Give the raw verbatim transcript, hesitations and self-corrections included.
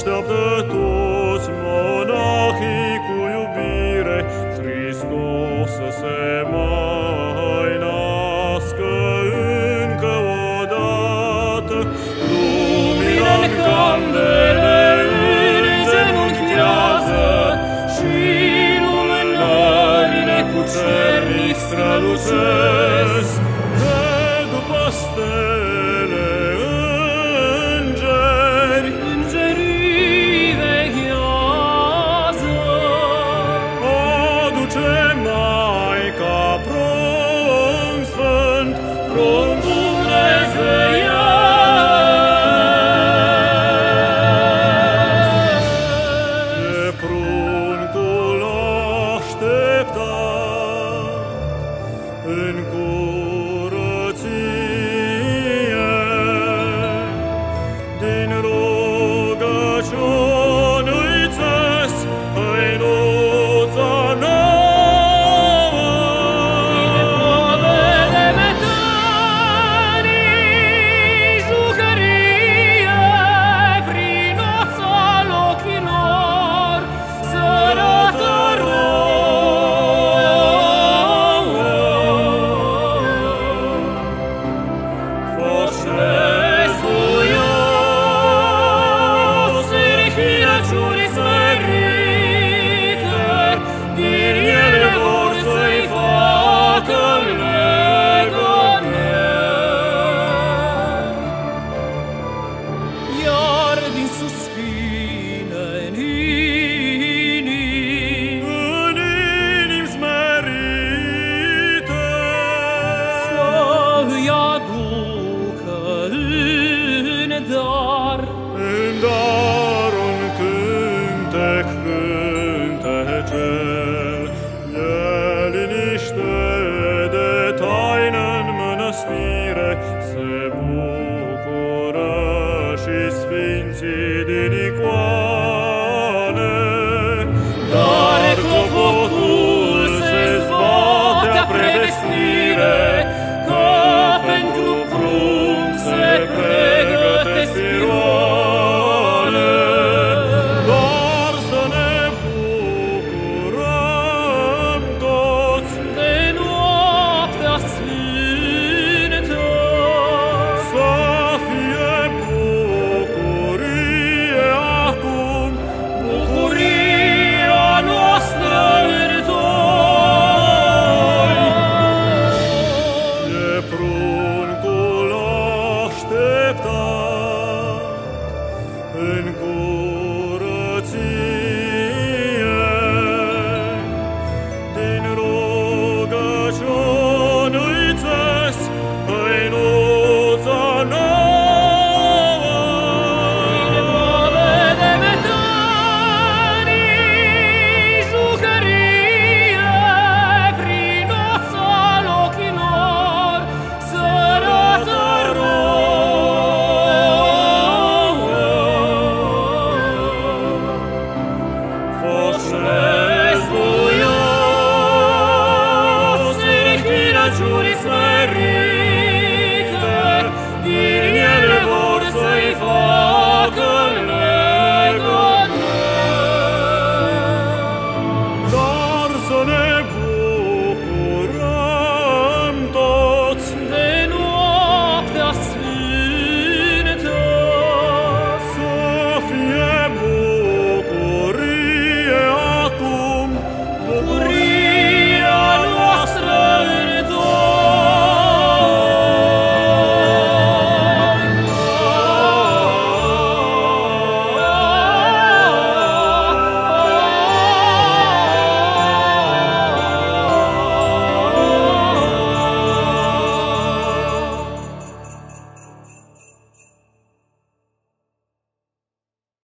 Așteaptă toți monahii cu iubire, Hristos să se mai nască încă o dată. Lumina-n candele îngenunchează și lumânările cu cernic strălucesc. De după stele îngeri, îngerii veghează. Aduce Maica prunc sfânt, prunc dumnezeiesc. E pruncul așteptat în curăție, din rugăciune-i țes hăinuța nouă. Din povele metării jucărie, prin oțal ochilor să arată rouă. Foșesc voios încheiăciuni smerite, din ele vor să-i facă legăneri. Iar din suspine-n inimi, În inimi smerite, să-i aducă în dar în dar un cântec cântecel, e liniște de taină în mănăstire, se bucură și sfinții din icoane. Dar clopotul se zbate prevestire, că pentru prunc se pregătesc piroane. Doar să ne bucurăm toți de noaptea sfântă. să fie bucurie acum, Bucuria noastră în toi. e pruncul așteptat în curăție.